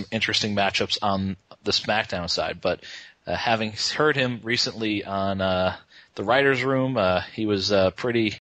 some interesting matchups on the SmackDown side. But having heard him recently on the Writers' Room, he was pretty